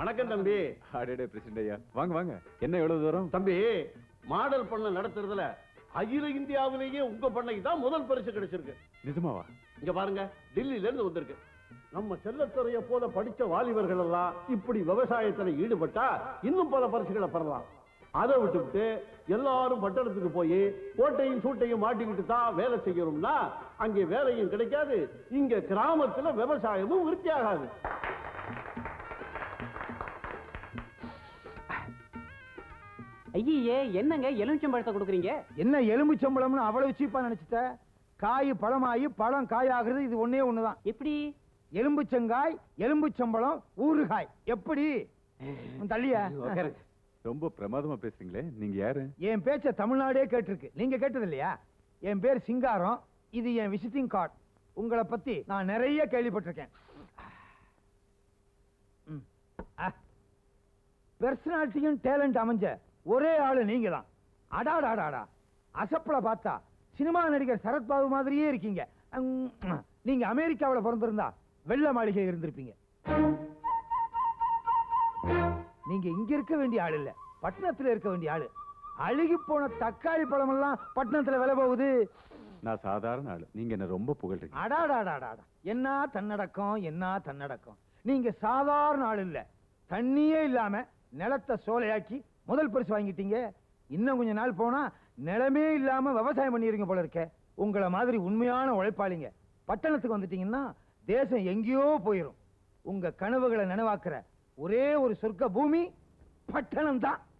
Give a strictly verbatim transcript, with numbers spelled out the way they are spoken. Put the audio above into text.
வணக்கம் தம்பி. அடடே பிரசிடண்ட் ஐயா, வாங்க வாங்க. என்ன எவ்வளவு தூரம் தம்பி? மாடல் பண்ண நடத்துறதுல அகில இந்தியாவிலேயே உங்க பண்ணைக்கு தான் முதல் பரிசு கிடைச்சிருக்கு. நிஜமாவா? இங்க பாருங்க, டெல்லியில இருந்து வந்திருக்கு. நம்ம செல்லத்துறைய போல படிச்ச வாலிபர்கள் எல்லாம் இப்படி விவசாயத்துல ஈடுபட்டா இன்னும் பல பரிசுகளை பெறலாம். அதை விட்டுவிட்டு எல்லாரும் பட்டணத்துக்கு போய் கோட்டையும் சூட்டையும் மாட்டிக்கிட்டு தான் வேலை செய்யணும்னா அங்கே வேலையும் கிடைக்காது, இங்க கிராமத்துல விவசாயமும் விருத்தியாகாது. ஐயே, என்னங்க எலுமிச்சம்பழத்தை கொடுக்குறீங்க? என்ன எலுமிச்சம்பழம்னு அவ்வளவு சீப்பா நினைச்சிட்ட? காய் பழமாயி பழம் காய் ஆகுறது இது ஒன்னே ஒண்ணுதான். எப்படி? எலும்புச்சங்காய், எலும்புச்சம்பழம், ஊறுகாய். எப்படி தள்ளியா? ரொம்ப பிரமாதமா பேசுறீங்களே. நீங்க யாரு? என் பேச்ச தமிழ்நாடே கேட்டிருக்கு, நீங்க கேட்டது இல்லையா? என் பேர் சிங்காரம், இது என் விசிட்டிங் கார்டு. உங்களை பத்தி நான் நிறைய கேள்விப்பட்டிருக்கேன். பெர்சனாலிட்டியும் டேலண்ட் அமைஞ்ச ஒரே ஆளு நீங்க தான். அடாடாடாடா, அசப்பல பார்த்தா சினிமா நடிகர் சரத் பாபு மாதிரியே இருக்கீங்க. நீங்க அமெரிக்காவில் பிறந்திருந்தா வெள்ள மாளிகை இருந்திருப்பீங்க. நீங்க இங்க இருக்க வேண்டிய ஆள் இல்ல, பட்டணத்துல இருக்க வேண்டிய ஆளு. அழுகி போன தக்காளி பழம் எல்லாம் பட்டணத்துல விலை போகுது. நான் சாதாரண ஆளு, நீங்க என்ன ரொம்ப புகழ்றீங்க. அடாடாடாடாடா, என்ன தன்னடக்கம், என்ன தன்னடக்கம். நீங்க சாதாரண ஆள் இல்ல, தண்ணியே இல்லாம நிலத்தை சோலையாக்கி முதல் பரிசு வாங்கிட்டீங்க. இன்னும் கொஞ்ச நாள் போனா நிலமே இல்லாம விவசாயம் பண்ணிருங்க போல இருக்க. உங்களை மாதிரி உண்மையான உழைப்பாளிங்க பட்டணத்துக்கு வந்துட்டீங்கன்னா தேசம் எங்கேயோ போயிரும். உங்க கனவுகளை நினைவாக்குற ஒரே ஒரு சொர்க்க பூமி பட்டணம் தான்.